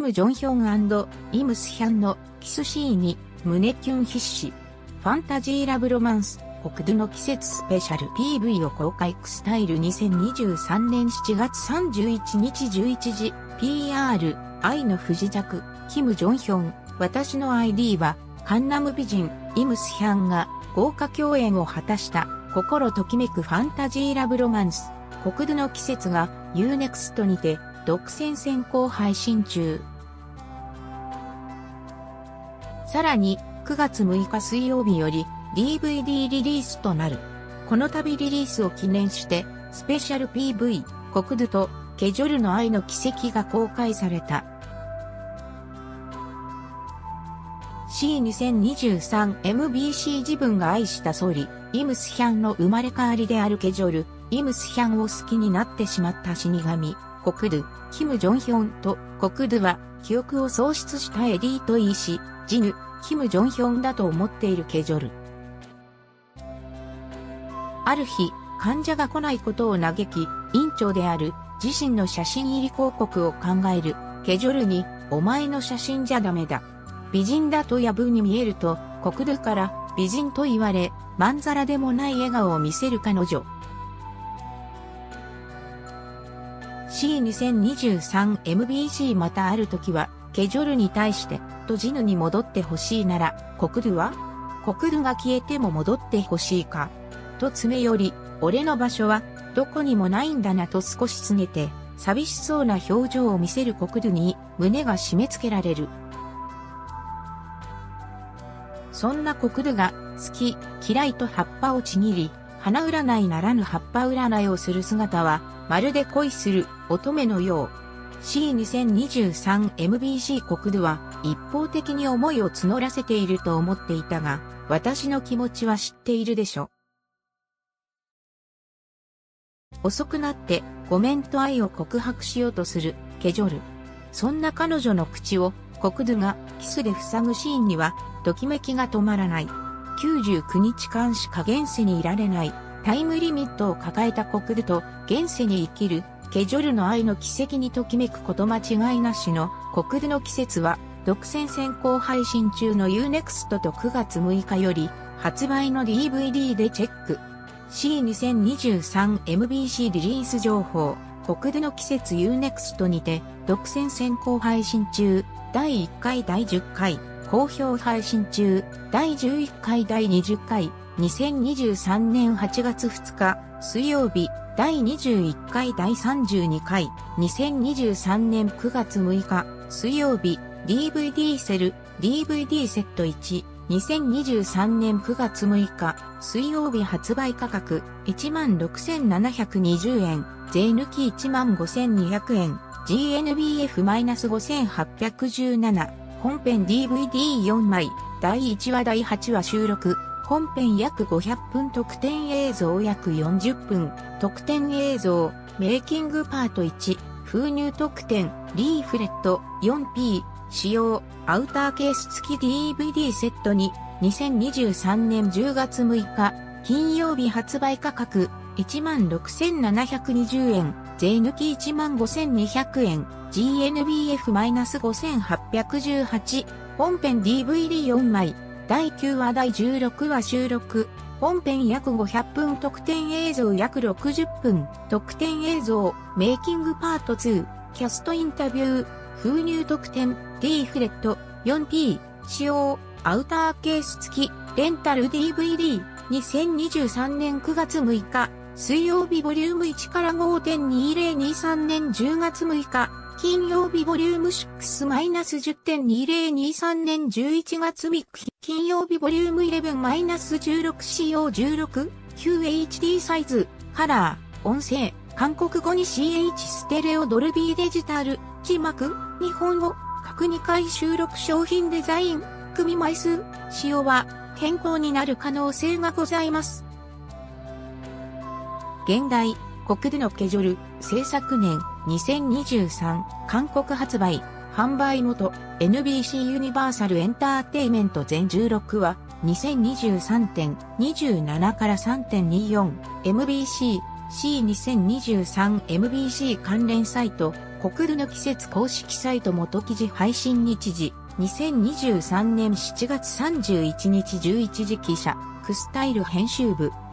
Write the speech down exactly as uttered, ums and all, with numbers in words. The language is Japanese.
ム・ジョンヒョン&イムスヒャンのキスシーンに胸キュン必至。ファンタジーラブロマンス、国土の季節スペシャル ピーブイ を公開クスタイルにせんにじゅうさんねんしちがつさんじゅういちにちじゅういちじ、ピーアール、愛の不時着、キム・ジョンヒョン、私の アイディー は、カンナム美人、イムスヒャンが豪華共演を果たした心ときめくファンタジーラブロマンス、国土の季節が ユーネクスト にて独占先行配信中。さらにくがつむいか水曜日より ディーブイディー リリースとなる。この度リリースを記念してスペシャル ピーブイ、国土とケジョルの愛の奇跡が公開された。シーにせんにじゅうさんエムビーシー 自分が愛した総理、イムスヒャンの生まれ変わりであるケジョル、イムスヒャンを好きになってしまった死神、国土、キム・ジョンヒョンと国土は記憶を喪失したエリート医師、ジヌ、キム・ジョンヒョンだと思っているケジョル。ある日、患者が来ないことを嘆き、院長である自身の写真入り広告を考えるケジョルに、お前の写真じゃダメだ。美人だと野暮に見えると、国土から美人と言われ、まんざらでもない笑顔を見せる彼女。シーにせんにじゅうさんエムビーシー またある時は、ケジョルに対して、とジヌに戻ってほしいなら、国土は国土が消えても戻ってほしいか。と詰め寄り、俺の場所は、どこにもないんだなと少し告げて、寂しそうな表情を見せる国土に、胸が締め付けられる。そんな国土が、好き、嫌いと葉っぱをちぎり、花占いならぬ葉っぱ占いをする姿は、まるで恋する乙女のよう。シーにせんにじゅうさんエムビーシー 国土は、一方的に思いを募らせていると思っていたが、私の気持ちは知っているでしょ。遅くなって、ごめんと愛を告白しようとする、ケジョル。そんな彼女の口を、国土がキスで塞ぐシーンには、ときめきが止まらない。きゅうじゅうくにちかんしか現世にいられない。タイムリミットを抱えた国土と現世に生きるケジョルの愛の奇跡にときめくこと間違いなしの国土の季節は独占先行配信中の ユーネクスト とくがつむいかより発売の ディーブイディー でチェック。シーにせんにじゅうさんエムビーシー リリース情報。国土の季節 ユーネクスト にて独占先行配信中。だいいっかいだいじゅっかい。好評配信中。だいじゅういっかいだいにじゅっかい。にせんにじゅうさんねんはちがつふつか水曜日。だいにじゅういっかいだいさんじゅうにかい。にせんにじゅうさんねんくがつむいか水曜日。ディーブイディー セル。ディーブイディー セットいち。にせんにじゅうさんねんくがつむいか水曜日発売価格 いちまんろくせんななひゃくにじゅうえん。税抜き いちまんごせんにひゃくえん。ジーエヌビーエフ ごせんはっぴゃくじゅうなな。本編 ディーブイディーよんまい。だいいちわだいはちわ収録。本編約ごひゃっぷん特典映像約よんじゅっぷん。特典映像。メイキングパートいち。封入特典。リーフレット よんピー。使用。アウターケース付き ディーブイディー セットに。にせんにじゅうさんねんじゅうがつむいか。金曜日発売価格。いちまんろくせんななひゃくにじゅうえん。税抜き いちまんごせんにひゃくえん。ジーエヌビーエフ ごせんはっぴゃくじゅうはち。本編 ディーブイディーよんまい。だいきゅうわだいじゅうろくわ収録。本編約ごひゃっぷん特典映像約ろくじゅっぷん。特典映像。メイキングパートツー。キャストインタビュー。封入特典。リーフレット よんピー。使用。アウターケース付き。レンタル ディーブイディー。にせんにじゅうさんねんくがつむいか。水曜日ボリュームいちから ごてんにせんにじゅうさんねんじゅうがつむいか。金曜日ボリュームろく じゅってんにせんにじゅうさんねんじゅういちがつみっか。金曜日ボリュームじゅういち じゅうろく仕様じゅうろく。キューエイチディー サイズ。カラー。音声。韓国語に シーエイチ ステレオドルビーデジタル。字幕。日本語。各にかい収録商品デザイン。組枚数。使用は変更になる可能性がございます。現代。国土のケジョル。制作年。にせんにじゅうさん。韓国発売。販売元。エヌビーシー ユニバーサルエンターテイメント全じゅうろくわ。にせんにじゅうさんてんにじゅうななから さんてんにじゅうよん。エムビーシー。シーにせんにじゅうさんエムビーシー 関連サイト。 国土の季節公式サイト元記事配信日時、にせんにじゅうさんねんしちがつさんじゅういちにちじゅういちじ記者、クスタイル編集部。